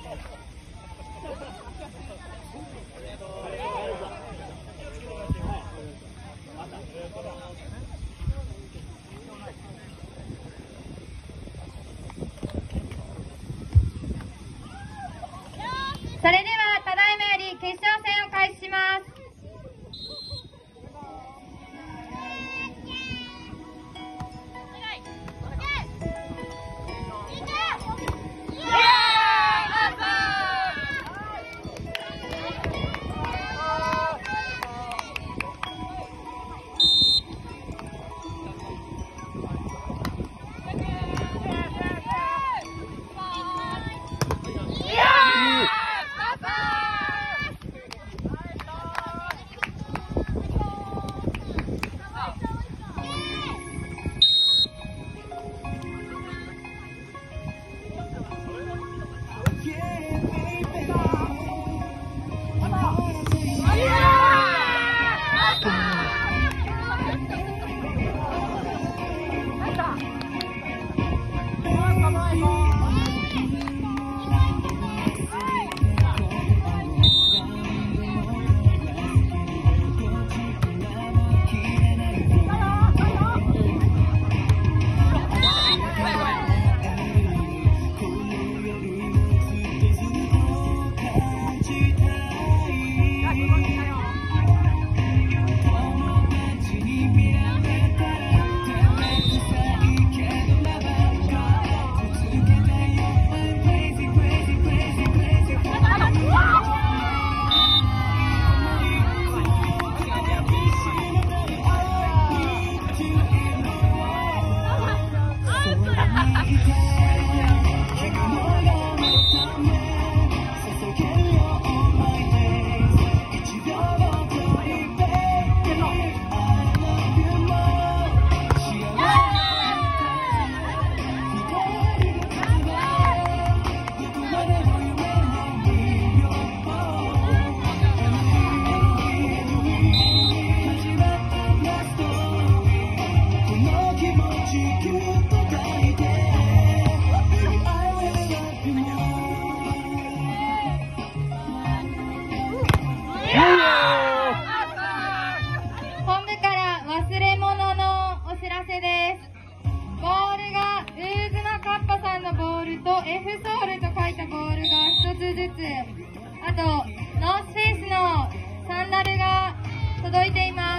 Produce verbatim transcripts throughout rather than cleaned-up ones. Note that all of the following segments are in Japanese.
それではただいまより決勝戦を開始します。F ソウルと書いたボールがひとつずつ、あとノースフェイスのサンダルが届いています。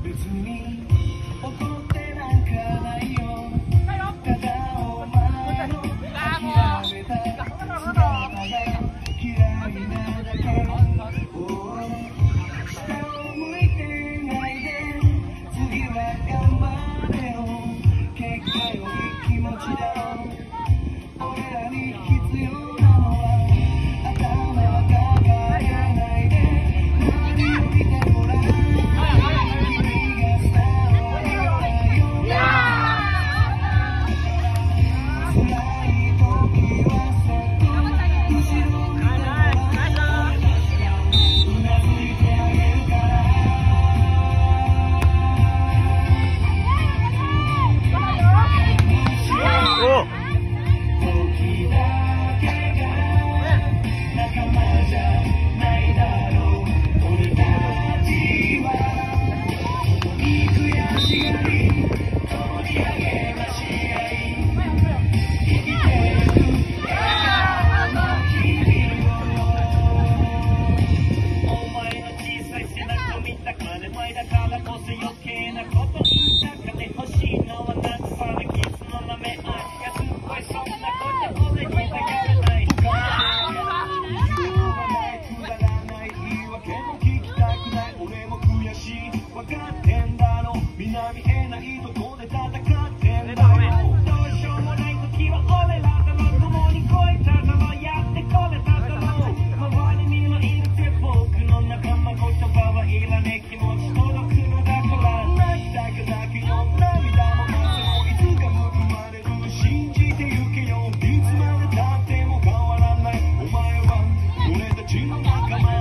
別に怒ってなんかないよ。ただお前の諦めた姿が嫌いなだけ。下を向いてないで、次は頑張れよ。結果より気持ちだろ。俺らに必要なのは頭は抱えないで、何を見てごらん。君がスターを上げたよ。辛い時はそっと後ろを見てごらん。うなずいてあげるから。時だけが仲間じゃないだろう。俺たちは共に悔しがり、共に励まし合い、生きてゆく笑顔の日々を。お前の小さい背中を見た金前だからこそ余計なこと言いたかね。欲しいのは夏さでキスのなめ足がすごい、そんなこと俺にだけがない。必要がないくだらない言い訳も聞きたくない。俺も悔しい分かってんだろう。みんな見えないとこで戦ってんだよ。どうしようもない時は俺らだろ。共に越えただろ。やってこれただろ。周りにはいるって僕の仲間。言葉はいらねえ、気持ち届くのだから。泣きたく泣くよ、涙も風もいつか報われる。信じてゆけよ。いつまでたっても変わらない。お前は俺たちの仲間。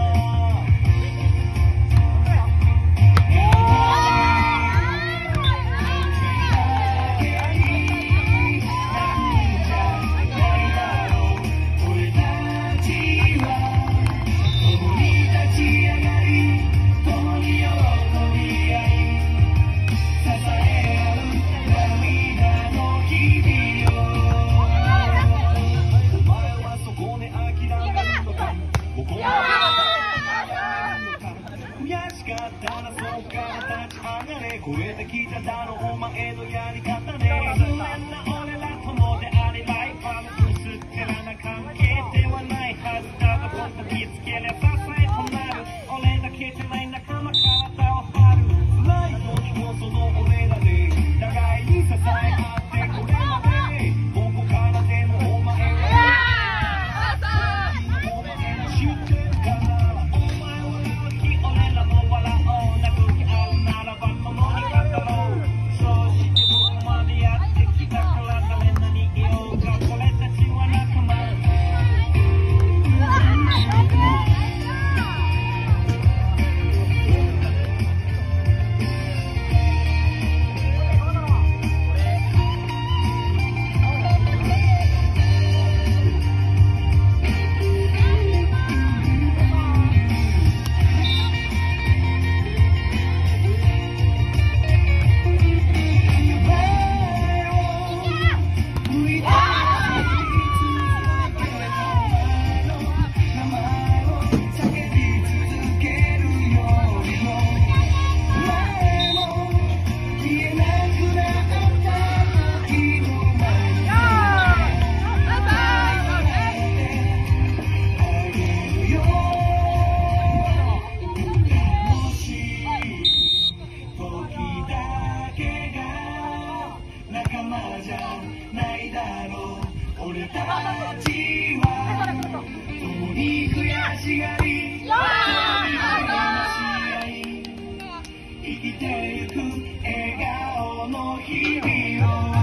超えてきただろお前のやり方ね。不安な俺ら友でありライバル、薄っぺらな関係ではないはずだが、僕見つけりゃ支えとなる。俺だけじゃない仲間、体を張る。辛い時こその俺らで互いに支え合ってこれまで。どこからでもお前は知ってるから。お前は笑う日俺らも笑おう。殴り合うならば共にそうしてここまでやってきたから誰何言おうか俺たちは仲間。俺たちは共に悔しがり、共に励まし合い、生きてゆく笑顔の日々を。